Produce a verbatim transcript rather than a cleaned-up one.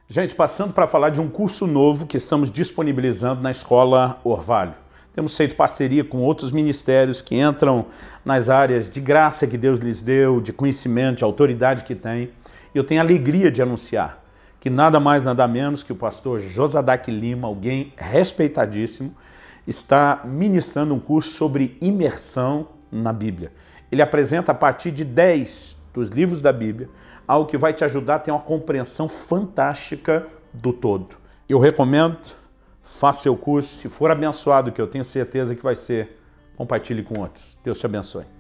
Gente, passando para falar de um curso novo que estamos disponibilizando na Escola Orvalho. Temos feito parceria com outros ministérios que entram nas áreas de graça que Deus lhes deu, de conhecimento, de autoridade que tem. E eu tenho a alegria de anunciar que nada mais, nada menos que o pastor Josadac Lima, alguém respeitadíssimo, está ministrando um curso sobre imersão na Bíblia. Ele apresenta a partir de dez dos livros da Bíblia, algo que vai te ajudar a ter uma compreensão fantástica do todo. Eu recomendo, faça seu curso, se for abençoado, que eu tenho certeza que vai ser, compartilhe com outros. Deus te abençoe.